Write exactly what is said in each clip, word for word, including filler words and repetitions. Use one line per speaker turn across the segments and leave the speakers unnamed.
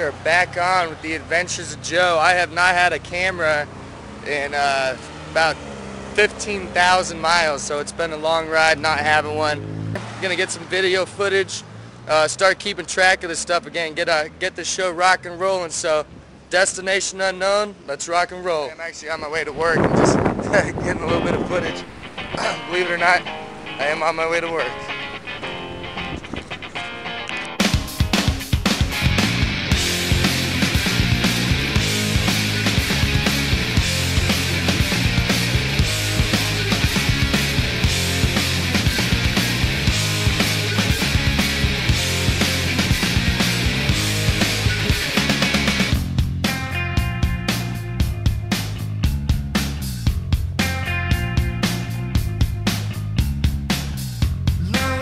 are back on with the Adventures of Joe. I have not had a camera in uh, about fifteen thousand miles, so it's been a long ride not having one. I'm gonna get some video footage, uh, start keeping track of this stuff again, get uh, get the show rock and rolling. So, destination unknown, let's rock and roll. I'm actually on my way to work and just getting a little bit of footage. Believe it or not, I am on my way to work.
Love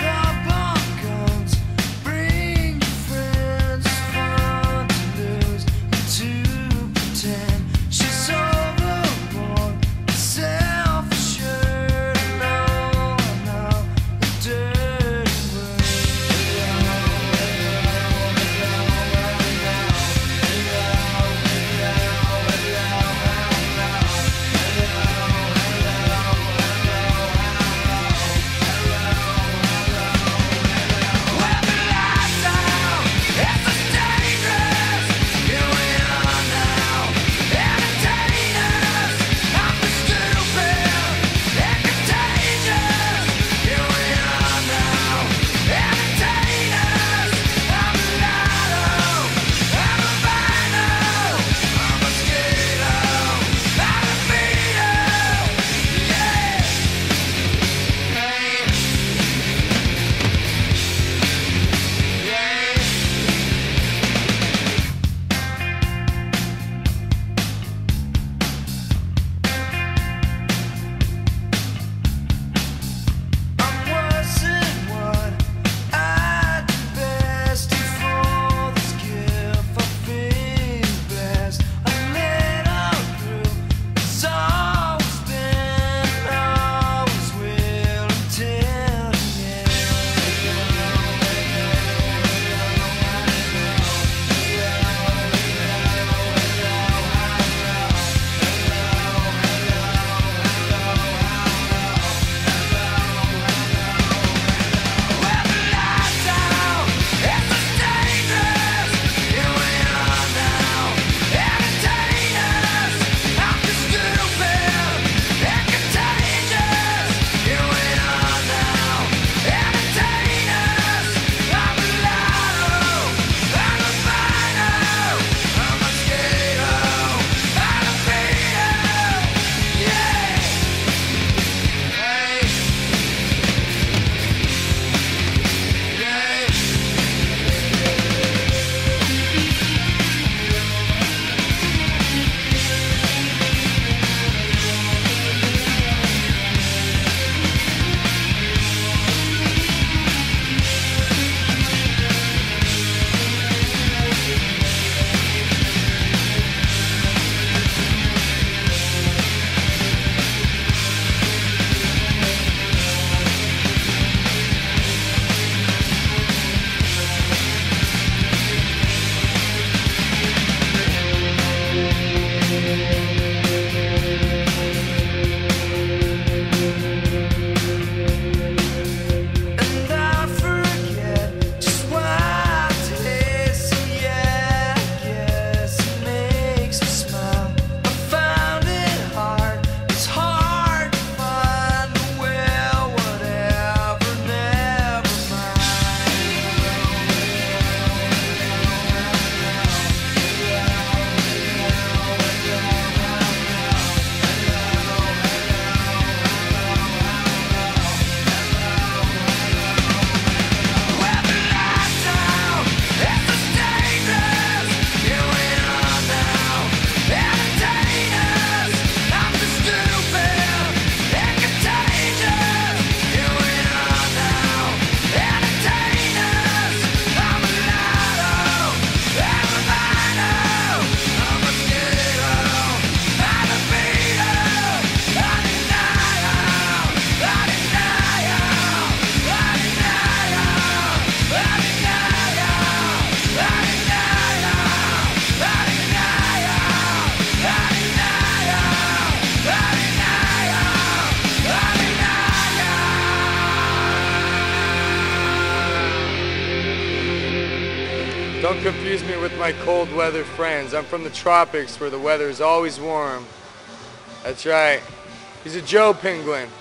confuse me with my cold weather friends. I'm from the tropics where the weather is always warm. That's right. He's a Joe penguin.